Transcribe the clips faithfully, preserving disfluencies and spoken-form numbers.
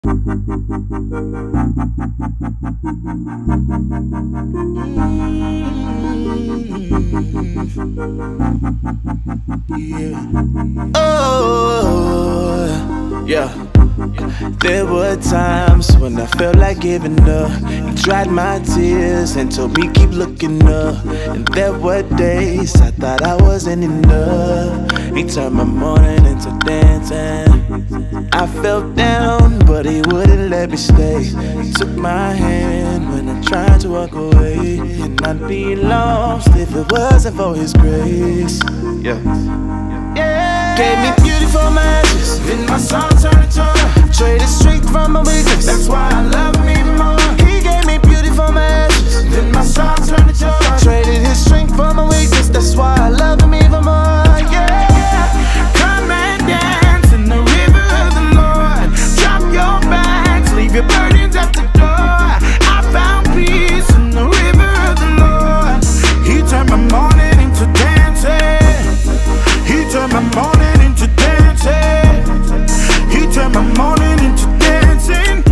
Yeah. Oh, yeah. There were times when I felt like giving up. He dried my tears and told me keep looking up. And there were days I thought I wasn't enough. He turned my morning into dancing. I felt down, but he wouldn't let me stay. He took my hand when I tried to walk away, and I'd be lost if it wasn't for his grace. Yeah. Yeah. Gave me beauty for my ashes, then my soul turned to joy. Traded strength from my weakness, that's why I love him even more. He gave me beauty for my ashes, then my soul turned to joy. Traded his strength for my weakness, that's why I love him even more. Yeah. Come and dance in the river of the Lord. Drop your bags, leave your burdens at the door. I found peace in the river of the Lord. He turned my morning into dancing. He turned my morning into dancing. He turned my morning into dancing.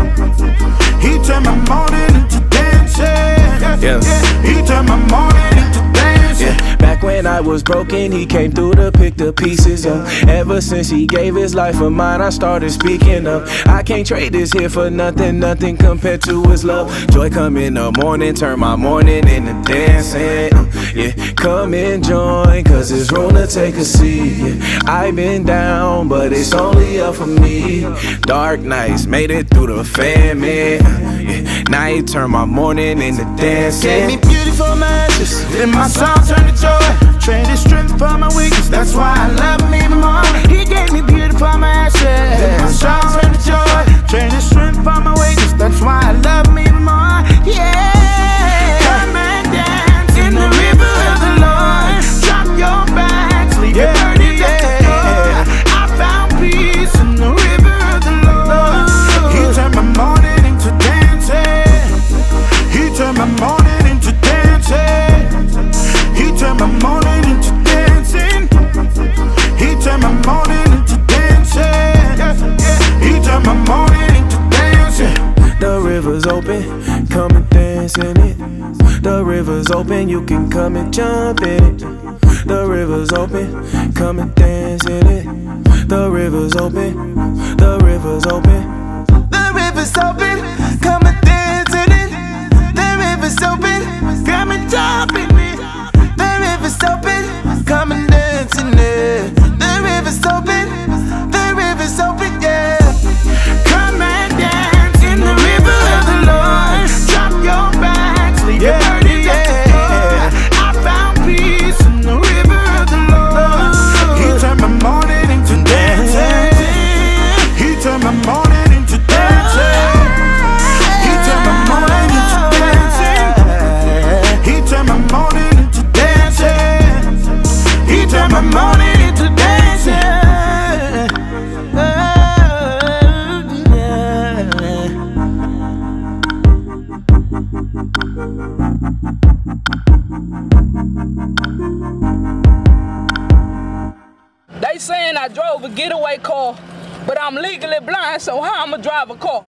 He turned my morning into dancing. Yeah. He turned my morning into dancing. Yeah. Back when I was broken, he came through to pick the pieces up. Ever since he gave his life for mine, I started speaking up. I can't trade this here for nothing, nothing compared to his love. Joy come in the morning, turn my morning into dancing. Yeah, come and join, cause it's room to take a seat. Yeah, I've been down, but it's only up for me. Dark nights, made it through the famine. Yeah, now he turned my morning into dancing. Gave me beauty for my ashes, then my soul turned to joy. Traded strength for my weakness, that's why I love him even more. He gave me beauty for my ashes, then my soul turned to joy. Traded strength for my weakness, that's why I love him even more. Yeah. Come and dance in the river of the Lord. Drop your bags, leave your burdens at the door. I found peace in the river of the Lord. He turned my morning into dancing. He turned my morning into dancing. He turned my morning into dancing. He turned my morning into dancing. He turned my morning into dancing. The river's open, come and dance in it. The river's open, you can come and jump in it. The river's open, come and dance in it. The river's open, the river's open. The river's open, come and dance in it. The river's open, come and jump in it. The river's open, come and dance in it. The river's open, the river's open, yeah. Come and dance in the river of the Lord. Drop your bags, leave your burdens at the door. I found peace in the river of the Lord. He turned my morning into dancing. He turned my morning into dancing. He turned my morning into dancing. He turned my morning into dancing. He turned my morning into dancing. They saying I drove a getaway car, but I'm legally blind, so how I'ma drive a car?